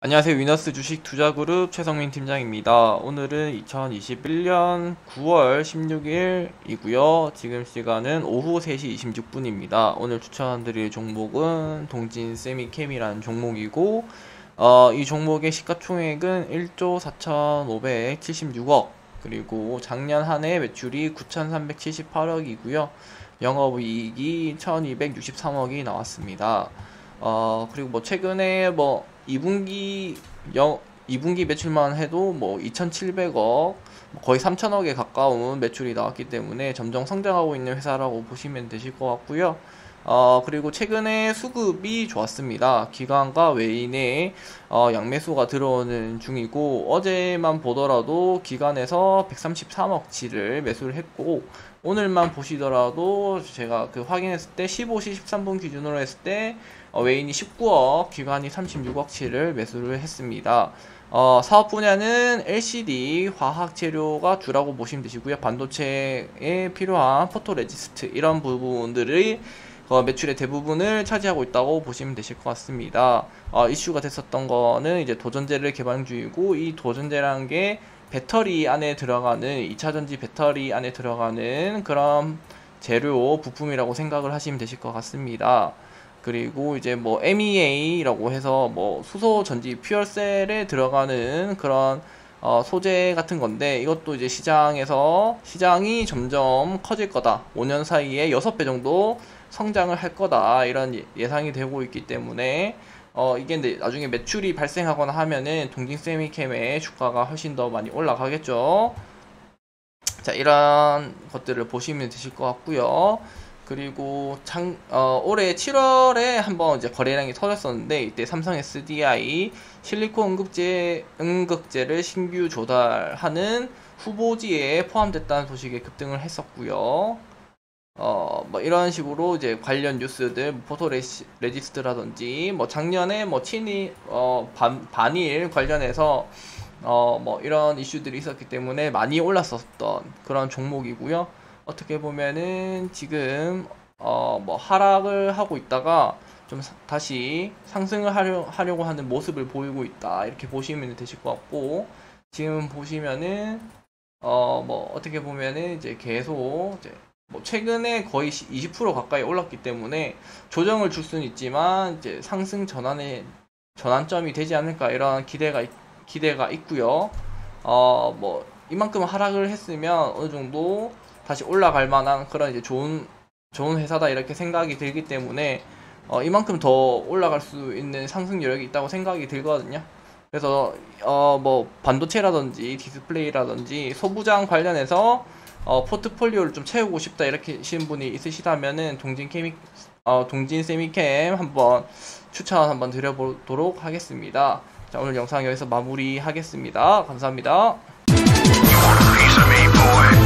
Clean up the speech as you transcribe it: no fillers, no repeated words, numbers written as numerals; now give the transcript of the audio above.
안녕하세요. 위너스 주식 투자그룹 최성민 팀장입니다. 오늘은 2021년 9월 16일이고요. 지금 시간은 오후 3시 26분입니다. 오늘 추천드릴 종목은 동진 세미캠이라는 종목이고 이 종목의 시가총액은 1조 4,576억, 그리고 작년 한 해 매출이 9,378억이고요. 영업이익이 1,263억이 나왔습니다. 그리고 최근에 2분기 매출만 해도 2,700억, 거의 3,000억에 가까운 매출이 나왔기 때문에 점점 성장하고 있는 회사라고 보시면 되실 것 같고요. 그리고 최근에 수급이 좋았습니다. 기관과 외인의 양매수가 들어오는 중이고, 어제만 보더라도 기관에서 133억치를 매수를 했고, 오늘만 보시더라도 제가 확인했을 때 15시 13분 기준으로 했을 때 외인이 19억, 기관이 36억치를 매수를 했습니다. 사업 분야는 LCD, 화학 재료가 주라고 보시면 되시고요. 반도체에 필요한 포토레지스트, 이런 부분들이 매출의 대부분을 차지하고 있다고 보시면 되실 것 같습니다. 이슈가 됐었던 거는 이제 도전제를 개발 중이고, 이 도전제라는 게 배터리 안에 들어가는, 2차전지 배터리 안에 들어가는 그런 재료 부품이라고 생각을 하시면 되실 것 같습니다. 그리고 이제 MEA라고 해서 수소 전지 퓨얼셀에 들어가는 그런 소재 같은 건데, 이것도 이제 시장이 점점 커질 거다. 5년 사이에 6배 정도 성장을 할 거다, 이런 예상이 되고 있기 때문에 이게 나중에 매출이 발생하거나 하면은 동진 세미캠의 주가가 훨씬 더 많이 올라가겠죠. 자, 이런 것들을 보시면 되실 것 같고요. 그리고 올해 7월에 한번 이제 거래량이 터졌었는데, 이때 삼성 SDI 실리콘 음극재를 신규 조달하는 후보지에 포함됐다는 소식에 급등을 했었고요. 이런 식으로 이제 관련 뉴스들, 포토레지스트라든지 작년에 반일 관련해서 이런 이슈들이 있었기 때문에 많이 올랐었던 그런 종목이고요. 어떻게 보면은 지금 하락을 하고 있다가 좀 다시 상승을 하려고 하는 모습을 보이고 있다, 이렇게 보시면 되실 것 같고, 지금 보시면은 어떻게 보면은 이제 계속 이제 최근에 거의 20% 가까이 올랐기 때문에 조정을 줄 수는 있지만 이제 상승 전환점이 되지 않을까, 이런 기대가 있고요. 이만큼 하락을 했으면 어느 정도 다시 올라갈 만한 그런 이제 좋은 회사다, 이렇게 생각이 들기 때문에 이만큼 더 올라갈 수 있는 상승 여력이 있다고 생각이 들거든요. 그래서 반도체라든지 디스플레이라든지 소부장 관련해서 포트폴리오를 좀 채우고 싶다, 이렇게 하신 분이 있으시다면은 동진 세미캠 한번 추천 한번 드려보도록 하겠습니다. 자, 오늘 영상 여기서 마무리하겠습니다. 감사합니다.